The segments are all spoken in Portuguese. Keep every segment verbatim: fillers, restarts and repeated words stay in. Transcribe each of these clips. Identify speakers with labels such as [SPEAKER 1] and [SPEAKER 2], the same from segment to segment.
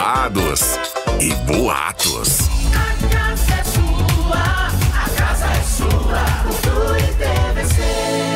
[SPEAKER 1] babados e boatos.
[SPEAKER 2] A casa é sua, a casa é sua, Cultura e T V C.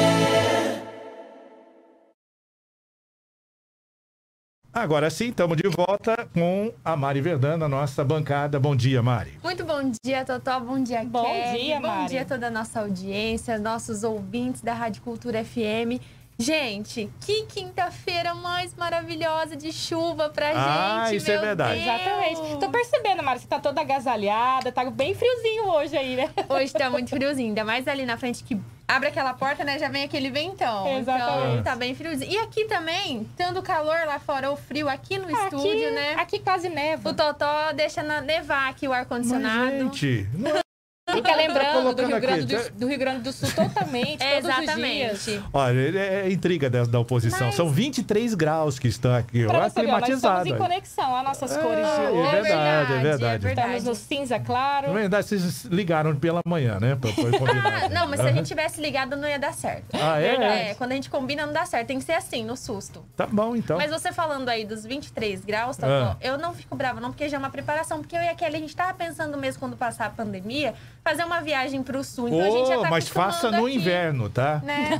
[SPEAKER 3] Agora sim, estamos de volta com a Mari Verdão, na nossa bancada. Bom dia, Mari.
[SPEAKER 4] Muito bom dia, Totó. Bom dia,
[SPEAKER 5] Bom
[SPEAKER 4] Kelly.
[SPEAKER 5] dia, Mari.
[SPEAKER 4] Bom dia a toda a nossa audiência, nossos ouvintes da Rádio Cultura F M. Gente, que quinta-feira mais maravilhosa de chuva pra
[SPEAKER 3] Ah,
[SPEAKER 4] gente,
[SPEAKER 3] isso é
[SPEAKER 4] meu
[SPEAKER 3] verdade.
[SPEAKER 4] Deus.
[SPEAKER 5] Exatamente. Tô percebendo, Mari, você tá toda agasalhada, tá bem friozinho hoje aí, né?
[SPEAKER 4] Hoje tá muito friozinho, ainda mais ali na frente que abre aquela porta, né? Já vem aquele ventão.
[SPEAKER 5] Exatamente.
[SPEAKER 4] Então tá bem friozinho. E aqui também, tendo calor lá fora ou frio aqui no estúdio, né?
[SPEAKER 5] Aqui quase neva.
[SPEAKER 4] O Totó deixa na- nevar aqui o
[SPEAKER 3] Mas,
[SPEAKER 4] ar-condicionado.
[SPEAKER 3] gente, não é...
[SPEAKER 5] Fica lembrando do
[SPEAKER 3] colocando
[SPEAKER 5] Rio, Grande
[SPEAKER 3] aqui,
[SPEAKER 5] do,
[SPEAKER 3] tá?
[SPEAKER 5] do Rio Grande do Sul totalmente, todos os dias.
[SPEAKER 4] Exatamente.
[SPEAKER 3] Olha, é, é intriga da, da oposição.
[SPEAKER 5] Mas-
[SPEAKER 3] São vinte e três graus que estão aqui.
[SPEAKER 5] Pra
[SPEAKER 3] Olha,
[SPEAKER 5] você ver, ó, nós estamos
[SPEAKER 3] climatizado.
[SPEAKER 5] em conexão, as nossas
[SPEAKER 3] É,
[SPEAKER 5] cores de
[SPEAKER 3] é
[SPEAKER 5] hoje.
[SPEAKER 3] verdade, é verdade.
[SPEAKER 5] Estamos no cinza claro.
[SPEAKER 3] Na verdade, vocês ligaram pela manhã, né? Pra, pra combinar.
[SPEAKER 4] Ah, não, mas se a gente tivesse ligado não ia dar certo.
[SPEAKER 3] Ah, é?
[SPEAKER 4] É, quando a gente combina não dá certo. Tem que ser assim, no susto.
[SPEAKER 3] Tá bom, então.
[SPEAKER 4] Mas você falando aí dos vinte e três graus, Totó,
[SPEAKER 3] Ah.
[SPEAKER 4] eu não fico brava não, porque já é uma preparação. Porque eu e a Kelly, a gente tava pensando mesmo, quando passar a pandemia, fazer uma viagem pro sul. Então a gente já
[SPEAKER 3] Ô,
[SPEAKER 4] tá
[SPEAKER 3] mas faça
[SPEAKER 4] acostumando
[SPEAKER 3] no
[SPEAKER 4] aqui,
[SPEAKER 3] inverno, tá?
[SPEAKER 4] Né?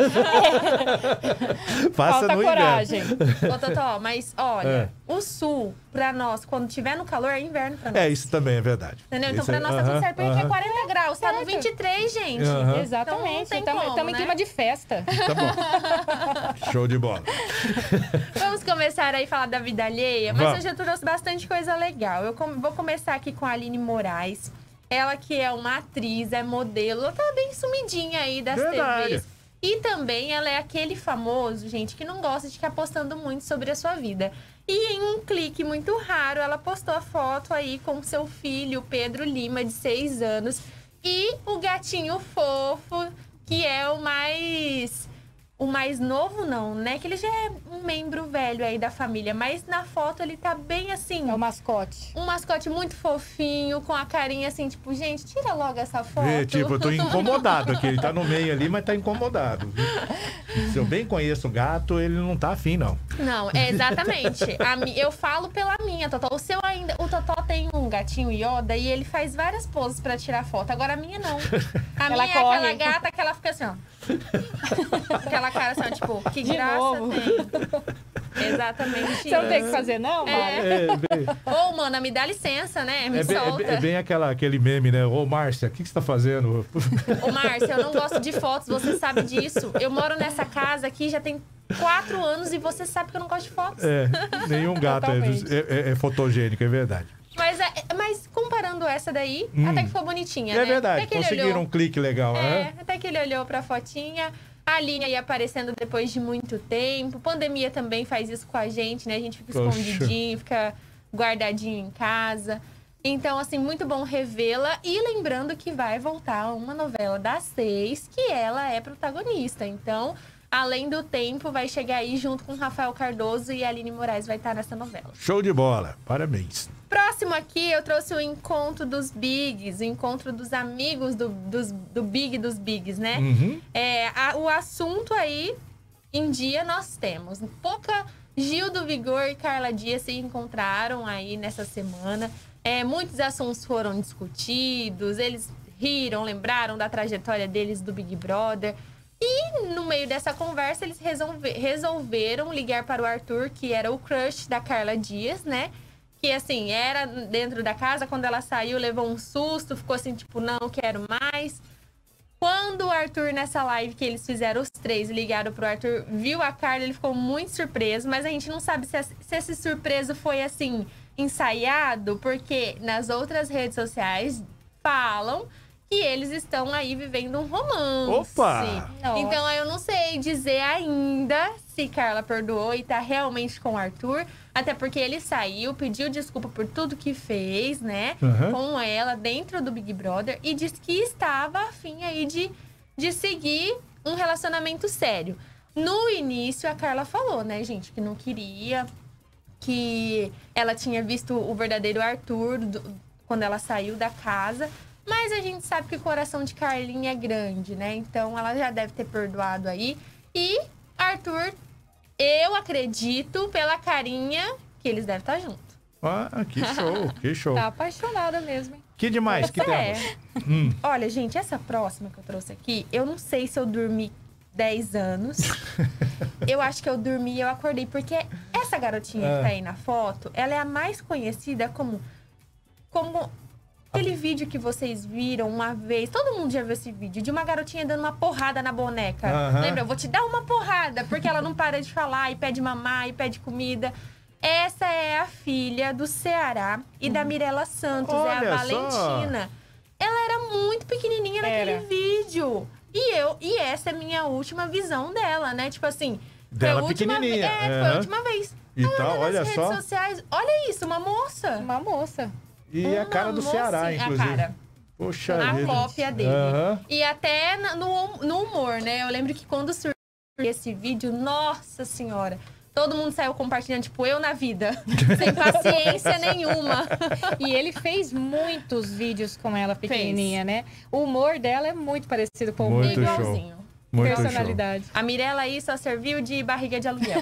[SPEAKER 3] Faça
[SPEAKER 5] Falta
[SPEAKER 3] no
[SPEAKER 5] coragem.
[SPEAKER 3] inverno.
[SPEAKER 4] Ô, Totó, mas olha, o sul, pra nós, quando tiver no calor, é inverno pra nós.
[SPEAKER 3] É, isso também é verdade.
[SPEAKER 4] Entendeu? Então
[SPEAKER 3] Isso
[SPEAKER 4] pra
[SPEAKER 3] é-
[SPEAKER 4] nós tá tudo
[SPEAKER 3] aham,
[SPEAKER 4] certo. Porque aqui é
[SPEAKER 3] aham.
[SPEAKER 4] quarenta graus, tá no
[SPEAKER 5] Certo.
[SPEAKER 4] vinte e três, gente.
[SPEAKER 3] Aham.
[SPEAKER 4] Então
[SPEAKER 5] Exatamente.
[SPEAKER 4] não tem
[SPEAKER 5] Estamos
[SPEAKER 4] como,
[SPEAKER 5] em
[SPEAKER 4] né?
[SPEAKER 5] clima de festa.
[SPEAKER 3] Tá bom. Show de bola.
[SPEAKER 4] Vamos começar aí a falar da vida alheia, mas
[SPEAKER 3] Vamos.
[SPEAKER 4] eu já trouxe bastante coisa legal. Eu com- vou começar aqui com a Aline Moraes. Ela que é uma atriz, é modelo, ela tá bem sumidinha aí das
[SPEAKER 3] Verdade.
[SPEAKER 4] T Vs. E também ela é aquele famoso, gente, que não gosta de ficar postando muito sobre a sua vida. E em um clique muito raro, ela postou a foto aí com seu filho, Pedro Lima, de seis anos. E o gatinho fofo, que é o mais... O mais novo, não, né? Que ele já é um membro velho aí da família. Mas na foto ele tá bem assim...
[SPEAKER 5] É o mascote.
[SPEAKER 4] Um mascote muito fofinho, com a carinha assim, tipo, gente, tira logo essa foto.
[SPEAKER 3] Vê, tipo, eu tô incomodado aqui. Ele tá no meio ali, mas tá incomodado. Se eu bem conheço o gato, ele não tá afim, não.
[SPEAKER 4] Não, é exatamente. A mi- eu falo pela minha, Totó. O seu ainda... O Totó tem um gatinho Yoda e ele faz várias poses pra tirar foto. Agora a minha não. A
[SPEAKER 5] Ela
[SPEAKER 4] minha
[SPEAKER 5] corre.
[SPEAKER 4] é aquela gata que ela fica assim, ó. Aquela cara assim, ó, tipo, que
[SPEAKER 5] De
[SPEAKER 4] graça
[SPEAKER 5] novo.
[SPEAKER 4] tem. Exatamente
[SPEAKER 5] Você não tem o que fazer, não, Mari?
[SPEAKER 4] É.
[SPEAKER 3] É, bem,
[SPEAKER 4] Ô, mana, me dá licença, né? Me
[SPEAKER 3] é bem, é
[SPEAKER 4] solta.
[SPEAKER 3] bem- é bem aquela, aquele meme, né? Ô, Márcia, o que, que você tá fazendo?
[SPEAKER 4] Ô, Márcia, eu não gosto de fotos, você sabe disso. Eu moro nessa casa aqui já tem quatro anos e você sabe que eu não gosto de fotos.
[SPEAKER 3] É, nenhum gato é,
[SPEAKER 5] Totalmente.
[SPEAKER 3] é- é- é fotogênico, é verdade.
[SPEAKER 4] Mas, é- mas comparando essa daí,
[SPEAKER 3] Hum.
[SPEAKER 4] até que ficou bonitinha,
[SPEAKER 3] É
[SPEAKER 4] né?
[SPEAKER 3] verdade,
[SPEAKER 4] Até que ele
[SPEAKER 3] conseguiram
[SPEAKER 4] olhou-
[SPEAKER 3] um clique legal,
[SPEAKER 4] É,
[SPEAKER 3] né?
[SPEAKER 4] até que ele olhou pra fotinha. A Aline aí aparecendo depois de muito tempo. Pandemia também faz isso com a gente, né? A gente fica
[SPEAKER 3] Poxa.
[SPEAKER 4] escondidinho, fica guardadinho em casa. Então, assim, muito bom revê-la. E lembrando que vai voltar uma novela das seis, que ela é protagonista. Então, além do tempo, vai chegar aí junto com Rafael Cardoso e a Aline Moraes vai estar nessa novela.
[SPEAKER 3] Show de bola, parabéns.
[SPEAKER 4] Próximo aqui, eu trouxe o encontro dos Bigs, o encontro dos amigos do, dos, do Big dos Bigs, né?
[SPEAKER 3] Uhum.
[SPEAKER 4] É, a- o assunto aí, em dia, nós temos. Pouca Gil do Vigor e Carla Dias se encontraram aí nessa semana. É, muitos assuntos foram discutidos, eles riram, lembraram da trajetória deles do Big Brother. E no meio dessa conversa, eles resolve- resolveram ligar para o Arthur, que era o crush da Carla Dias, né? Que, assim, era dentro da casa, quando ela saiu, levou um susto, ficou assim, tipo, não quero mais. Quando o Arthur, nessa live que eles fizeram, os três ligaram pro Arthur, viu a Carla, ele ficou muito surpreso. Mas a gente não sabe se, esse- se esse surpreso foi, assim, ensaiado, porque nas outras redes sociais falam que eles estão aí vivendo um romance.
[SPEAKER 3] Opa!
[SPEAKER 5] Nossa.
[SPEAKER 4] Então eu não sei dizer ainda se Carla perdoou e tá realmente com o Arthur. Até porque ele saiu, pediu desculpa por tudo que fez, né?
[SPEAKER 3] Uhum.
[SPEAKER 4] Com ela dentro do Big Brother. E disse que estava afim aí de, de seguir um relacionamento sério. No início, a Carla falou, né, gente, que não queria, que ela tinha visto o verdadeiro Arthur do- quando ela saiu da casa. Mas a gente sabe que o coração de Carlinha é grande, né? Então ela já deve ter perdoado aí. E Arthur, eu acredito pela carinha que eles devem estar juntos.
[SPEAKER 3] Ah, que show, que show.
[SPEAKER 5] Tá apaixonada mesmo, hein?
[SPEAKER 3] Que demais que
[SPEAKER 4] Essa
[SPEAKER 3] temos?
[SPEAKER 4] é.
[SPEAKER 3] Hum.
[SPEAKER 4] Olha, gente, essa próxima que eu trouxe aqui, eu não sei se eu dormi dez anos. Eu acho que eu dormi e eu acordei. Porque essa garotinha
[SPEAKER 3] Ah.
[SPEAKER 4] que tá aí na foto, ela é a mais conhecida como... Como aquele vídeo que vocês viram uma vez. Todo mundo já viu esse vídeo. De uma garotinha dando uma porrada na boneca.
[SPEAKER 3] Aham.
[SPEAKER 4] Lembra? Eu vou te dar uma porrada. Porque ela não para de falar e pede mamar e pede comida. Essa é a filha do Ceará e da Mirella Santos. É
[SPEAKER 3] Olha
[SPEAKER 4] a
[SPEAKER 3] só.
[SPEAKER 4] Valentina. Ela era muito pequenininha naquele
[SPEAKER 5] Era.
[SPEAKER 4] vídeo. E eu, e essa é a minha última visão dela, né? Tipo assim, foi
[SPEAKER 3] Dela
[SPEAKER 4] a última
[SPEAKER 3] pequenininha,
[SPEAKER 4] ve- É, foi
[SPEAKER 3] aham.
[SPEAKER 4] a última vez.
[SPEAKER 3] E
[SPEAKER 4] Ela
[SPEAKER 3] tal,
[SPEAKER 4] anda
[SPEAKER 3] olha
[SPEAKER 4] nas
[SPEAKER 3] só.
[SPEAKER 4] redes sociais. Olha isso, uma moça.
[SPEAKER 5] Uma moça.
[SPEAKER 3] E a
[SPEAKER 4] Uma
[SPEAKER 3] cara do Ceará,
[SPEAKER 4] mocinha-
[SPEAKER 3] inclusive.
[SPEAKER 4] A cara.
[SPEAKER 3] Poxa
[SPEAKER 4] A
[SPEAKER 3] vida.
[SPEAKER 4] cópia dele.
[SPEAKER 3] Aham.
[SPEAKER 4] E até na- no, no humor, né? Eu lembro que quando surgiu esse vídeo, nossa senhora, todo mundo saiu compartilhando, tipo, eu na vida. Sem paciência nenhuma.
[SPEAKER 5] E ele fez muitos vídeos com ela pequenininha, né? O humor dela é muito parecido com o
[SPEAKER 3] Muito
[SPEAKER 5] meu.
[SPEAKER 3] show.
[SPEAKER 4] Igualzinho.
[SPEAKER 3] Muito
[SPEAKER 5] Personalidade.
[SPEAKER 4] A Mirella aí só serviu de barriga de aluguel.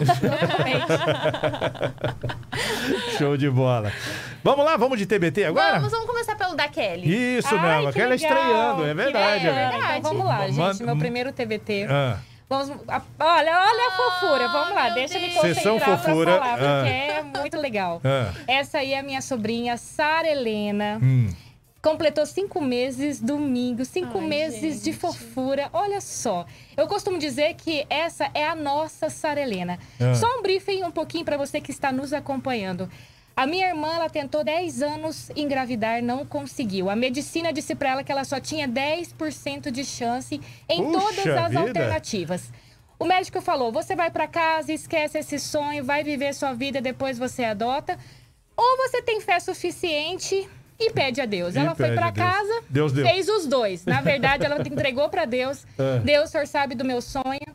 [SPEAKER 3] show. Show de bola. Vamos lá, vamos de T B T agora?
[SPEAKER 4] Vamos, vamos começar pelo da Kelly.
[SPEAKER 3] Isso
[SPEAKER 5] Ai,
[SPEAKER 3] mesmo,
[SPEAKER 5] que
[SPEAKER 3] aquela
[SPEAKER 5] legal.
[SPEAKER 3] estreando, é
[SPEAKER 5] Que
[SPEAKER 3] verdade.
[SPEAKER 5] bacana.
[SPEAKER 3] é
[SPEAKER 4] verdade.
[SPEAKER 5] Então vamos lá, gente.
[SPEAKER 3] Manda-
[SPEAKER 5] Meu primeiro T B T.
[SPEAKER 3] Ah,
[SPEAKER 5] Vamos, a- olha, olha a fofura. Vamos lá,
[SPEAKER 4] meu
[SPEAKER 5] deixa eu me
[SPEAKER 4] Deus.
[SPEAKER 5] concentrar
[SPEAKER 3] Sessão
[SPEAKER 5] pra
[SPEAKER 3] fofura.
[SPEAKER 5] falar, porque
[SPEAKER 3] Ah.
[SPEAKER 5] é muito legal.
[SPEAKER 3] ah,
[SPEAKER 5] Essa aí é a minha sobrinha, Sara Helena.
[SPEAKER 3] hum.
[SPEAKER 5] Completou cinco meses domingo, cinco
[SPEAKER 4] Ai,
[SPEAKER 5] meses de
[SPEAKER 4] gente.
[SPEAKER 5] fofura. Olha só, eu costumo dizer que essa é a nossa Sara Helena.
[SPEAKER 3] Ah.
[SPEAKER 5] Só um briefing um pouquinho para você que está nos acompanhando. A minha irmã, ela tentou dez anos engravidar, não conseguiu. A medicina disse para ela que ela só tinha dez por cento de chance em
[SPEAKER 3] Puxa
[SPEAKER 5] todas as
[SPEAKER 3] vida.
[SPEAKER 5] alternativas. O médico falou, você vai para casa, esquece esse sonho, vai viver sua vida, depois você adota. Ou você tem fé suficiente e pede a Deus.
[SPEAKER 3] E
[SPEAKER 5] Ela foi
[SPEAKER 3] pede
[SPEAKER 5] para
[SPEAKER 3] a Deus.
[SPEAKER 5] casa,
[SPEAKER 3] Deus deu.
[SPEAKER 5] fez os dois. Na verdade, ela entregou para Deus.
[SPEAKER 3] É.
[SPEAKER 5] Deus, o senhor sabe do meu sonho.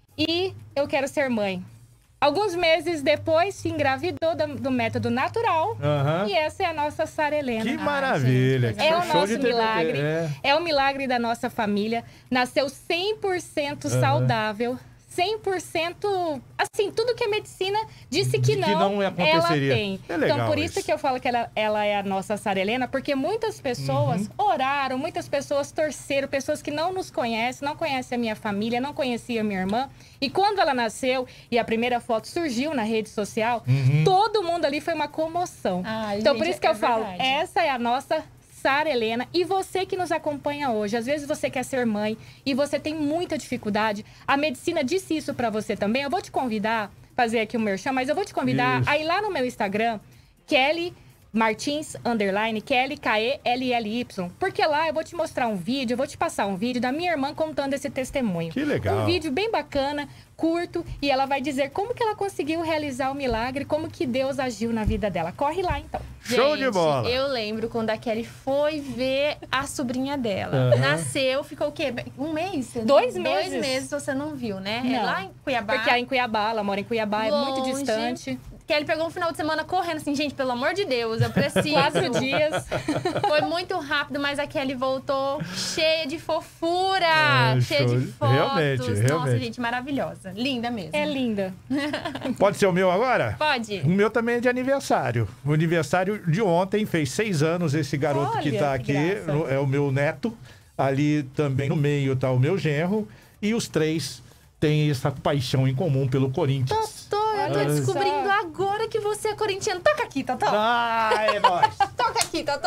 [SPEAKER 5] E eu quero ser mãe. Alguns meses depois, se engravidou do, do método natural.
[SPEAKER 3] Aham.
[SPEAKER 5] E essa é a nossa Sara Helena.
[SPEAKER 3] Que
[SPEAKER 5] Ai,
[SPEAKER 3] maravilha.
[SPEAKER 5] gente,
[SPEAKER 3] que
[SPEAKER 5] é o
[SPEAKER 3] show de
[SPEAKER 5] nosso
[SPEAKER 3] T B T.
[SPEAKER 5] milagre.
[SPEAKER 3] É.
[SPEAKER 5] É o milagre da nossa família. Nasceu cem por cento
[SPEAKER 3] Aham.
[SPEAKER 5] saudável. cem por cento, assim, tudo que a medicina disse que
[SPEAKER 3] Que
[SPEAKER 5] não,
[SPEAKER 3] não
[SPEAKER 5] ela
[SPEAKER 3] aconteceria.
[SPEAKER 5] tem.
[SPEAKER 3] É legal
[SPEAKER 5] então, por isso,
[SPEAKER 3] isso.
[SPEAKER 5] que eu falo que ela, ela é a nossa Sara Helena, porque muitas pessoas
[SPEAKER 3] Uhum.
[SPEAKER 5] oraram, muitas pessoas torceram, pessoas que não nos conhecem, não conhecem a minha família, não conheciam a minha irmã. E quando ela nasceu e a primeira foto surgiu na rede social,
[SPEAKER 3] Uhum.
[SPEAKER 5] todo mundo ali foi uma comoção.
[SPEAKER 4] Ai,
[SPEAKER 5] então,
[SPEAKER 4] gente,
[SPEAKER 5] por isso que
[SPEAKER 4] é
[SPEAKER 5] eu falo,
[SPEAKER 4] verdade.
[SPEAKER 5] essa é a nossa Sara Helena. E você que nos acompanha hoje, às vezes você quer ser mãe e você tem muita dificuldade, a medicina disse isso pra você também. Eu vou te convidar, fazer aqui o merchan, mas eu vou te convidar
[SPEAKER 3] Isso.
[SPEAKER 5] a ir lá no meu Instagram, Kelly Martins, underline, Kelly, K E L L Y. Porque lá eu vou te mostrar um vídeo, eu vou te passar um vídeo da minha irmã contando esse testemunho.
[SPEAKER 3] Que legal.
[SPEAKER 5] Um vídeo bem bacana, curto, e ela vai dizer como que ela conseguiu realizar o milagre, como que Deus agiu na vida dela. Corre lá, então.
[SPEAKER 3] Show de
[SPEAKER 4] Gente,
[SPEAKER 3] bola.
[SPEAKER 4] Eu lembro quando a Kelly foi ver a sobrinha dela.
[SPEAKER 3] Aham.
[SPEAKER 4] Nasceu, ficou o quê? Um mês?
[SPEAKER 5] Dois
[SPEAKER 4] Dois
[SPEAKER 5] meses.
[SPEAKER 4] meses você não viu, né? É
[SPEAKER 5] Não.
[SPEAKER 4] lá em Cuiabá.
[SPEAKER 5] Porque ela é em Cuiabá, ela mora em Cuiabá, é muito
[SPEAKER 4] Longe.
[SPEAKER 5] distante.
[SPEAKER 4] Kelly pegou um final de semana correndo assim, gente, pelo amor de Deus, eu preciso.
[SPEAKER 5] Quatro dias.
[SPEAKER 4] Foi muito rápido, mas a Kelly voltou cheia de fofura,
[SPEAKER 3] É,
[SPEAKER 4] cheia
[SPEAKER 3] show.
[SPEAKER 4] de fotos.
[SPEAKER 3] Realmente,
[SPEAKER 4] Nossa,
[SPEAKER 3] realmente.
[SPEAKER 4] gente, maravilhosa. Linda mesmo.
[SPEAKER 5] É linda.
[SPEAKER 3] Pode ser o meu agora?
[SPEAKER 4] Pode.
[SPEAKER 3] O meu também é de aniversário. O aniversário de ontem fez seis anos. Esse garoto que
[SPEAKER 5] Olha,
[SPEAKER 3] tá
[SPEAKER 5] que
[SPEAKER 3] aqui
[SPEAKER 5] graça.
[SPEAKER 3] no- é o meu neto. Ali também no meio tá o meu genro. E os três têm essa paixão em comum pelo Corinthians.
[SPEAKER 4] Totó, eu tô
[SPEAKER 5] Olha
[SPEAKER 4] descobrindo
[SPEAKER 5] só.
[SPEAKER 4] agora que você é corintiano. Toca aqui, Totó.
[SPEAKER 3] Ah, é nóis!
[SPEAKER 4] Toca aqui, Totó.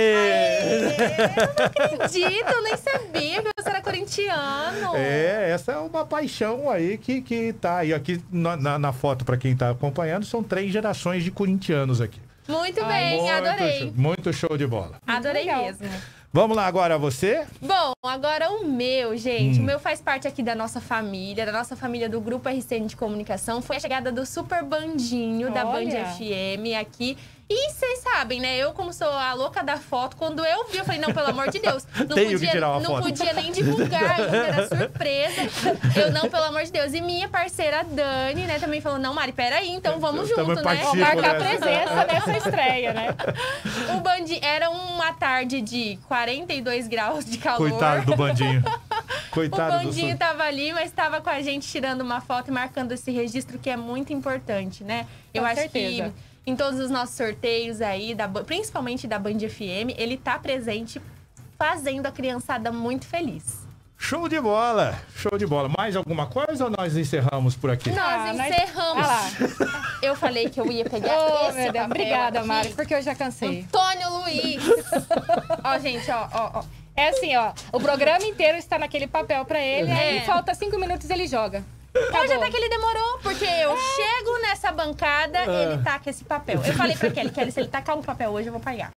[SPEAKER 3] Aê!
[SPEAKER 4] Acredito, eu nem sabia que você era corintiano.
[SPEAKER 3] É, essa é uma paixão aí que, que tá aí. Aqui na, na- na foto, para quem tá acompanhando, são três gerações de corintianos aqui.
[SPEAKER 4] Muito
[SPEAKER 5] Ai,
[SPEAKER 4] bem,
[SPEAKER 3] Muito
[SPEAKER 4] adorei.
[SPEAKER 3] show, muito show de bola.
[SPEAKER 4] Adorei
[SPEAKER 5] legal.
[SPEAKER 4] mesmo.
[SPEAKER 3] Vamos lá agora, você?
[SPEAKER 4] Bom, agora o meu, gente.
[SPEAKER 3] Hum.
[SPEAKER 4] O meu faz parte aqui da nossa família, da nossa família do Grupo R C N de Comunicação. Foi a chegada do Super Bandinho da Band
[SPEAKER 5] Olha.
[SPEAKER 4] F M aqui. E vocês sabem, né? Eu, como sou a louca da foto, quando eu vi, eu falei, não, pelo amor de Deus. Não
[SPEAKER 3] Tenho que
[SPEAKER 4] podia,
[SPEAKER 3] tirar uma
[SPEAKER 4] não
[SPEAKER 3] foto.
[SPEAKER 4] podia nem divulgar ainda, era surpresa. Eu, não, pelo amor de Deus. E minha parceira Dani, né, também falou, não, Mari, peraí, então vamos
[SPEAKER 3] Eu também
[SPEAKER 4] junto, né?
[SPEAKER 3] participo.
[SPEAKER 5] Vou marcar
[SPEAKER 3] dessa.
[SPEAKER 5] presença nessa estreia, né?
[SPEAKER 4] O Bandi era uma tarde de quarenta e dois graus de calor.
[SPEAKER 3] Coitado do bandinho.
[SPEAKER 4] O
[SPEAKER 3] Coitado do
[SPEAKER 4] Bandinho
[SPEAKER 3] su-
[SPEAKER 4] tava ali, mas tava com a gente tirando uma foto e marcando esse registro que é muito importante, né? Eu
[SPEAKER 5] Com
[SPEAKER 4] acho
[SPEAKER 5] certeza.
[SPEAKER 4] que em todos os nossos sorteios aí, da, principalmente da Band F M. Ele tá presente, fazendo a criançada muito feliz.
[SPEAKER 3] Show de bola, show de bola. Mais alguma coisa ou nós encerramos por aqui?
[SPEAKER 4] Nós
[SPEAKER 5] Ah, nós-
[SPEAKER 4] encerramos.
[SPEAKER 5] Ah lá.
[SPEAKER 4] Eu falei que eu ia pegar
[SPEAKER 5] Oh,
[SPEAKER 4] esse
[SPEAKER 5] meu Deus.
[SPEAKER 4] papel
[SPEAKER 5] Obrigada,
[SPEAKER 4] aqui.
[SPEAKER 5] Mari, porque eu já cansei.
[SPEAKER 4] Antônio Luiz. Ó, gente, ó, ó, ó.
[SPEAKER 5] É assim, ó. O programa inteiro está naquele papel pra ele,
[SPEAKER 4] É.
[SPEAKER 5] aí falta cinco minutos ele joga.
[SPEAKER 4] Hoje
[SPEAKER 5] Acabou.
[SPEAKER 4] até que ele demorou, porque eu chego nessa bancada, ele tá com esse papel. Eu falei pra Kelly, Kelly, se ele tacar um papel hoje, eu vou pagar.